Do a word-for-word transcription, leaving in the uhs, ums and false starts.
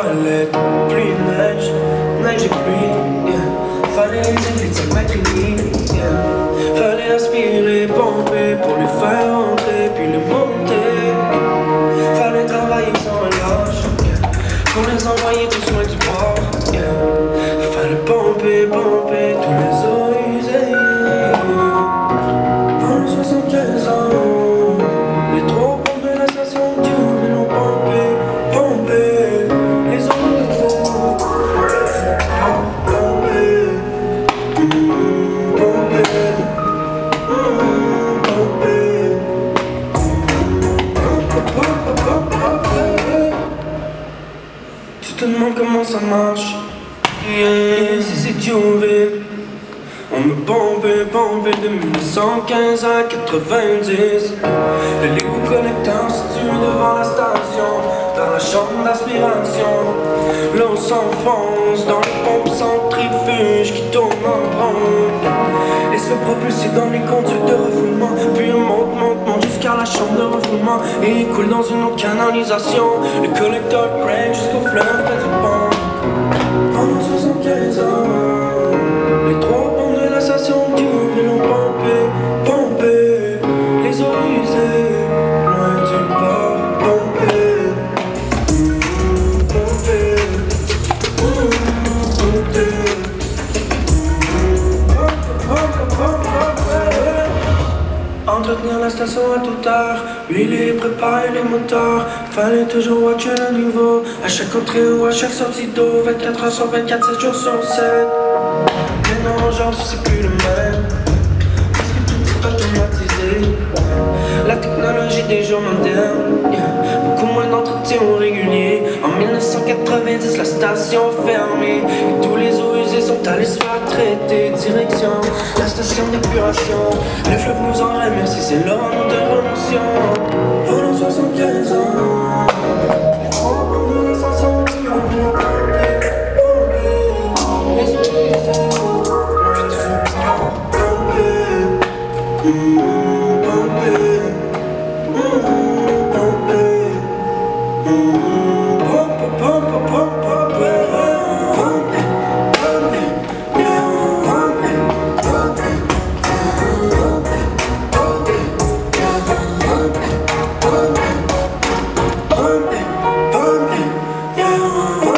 Toilette, pluie, neige, neige et pluie, yeah. Fallait les éviter de ma clinique, yeah. Fallait aspirer, pomper pour les faire rentrer, puis les monter. Fallait travailler sans relâche, yeah. Pour les envoyer tout soin du port, yeah. Fallait pomper, pomper tous les eaux usées, yeah. Pendant soixante-quinze ans, les trois pompes de la station d'Yves l'ont pompé, pompé. Tu te demandes comment ça marche, yeah. Si c'est Dionville, on me pompait, pompait de mille neuf cent quinze à quatre-vingt-dix. De l'égout connectant situé devant la station, dans la chambre d'aspiration. L'eau s'enfonce dans les pompes centrifuges qui tournent en rond et se propulse dans les conduits de refoulement. Puis elle monte, monte, monte jusqu'à la chambre de refoulement et coule dans une autre canalisation. Le collecteur crank jusqu'au fleuve près du pont. Pendant soixante-quinze ans, les trois ponts de la station d'Yves l'ont pompé, pompé. Les eaux usées, loin du port, pompé, pompé, pompé. Entretenir la station à toute heure, huiler, préparer les moteurs. Fallait toujours watcher le niveau, à chaque entrée ou à chaque sortie d'eau. Vingt-quatre heures sur vingt-quatre, sept jours sur sept. Mais non, aujourd'hui c'est plus le même, parce que tout est automatisé. La technologie des jours modernes, yeah. Beaucoup moins d'entretien au régulier. En mille neuf cent quatre-vingt-dix, la station fermée et tous les eaux usées sont allés se faire traiter. Direction la station d'épuration, le fleuve nous en remercie, c'est l'heure de remotion. Pendant soixante-quinze ans, les trois ponts de la station d'Yves l'ont pompé, pompé. Les eaux usées, loin du port, pompé, pompé, pompé, pompé, pompé, pompé, pompé, pompé, yeah. Pompé, pompé, pompé, pompé, yeah. Pompé, pompé, pompé, pompé, yeah.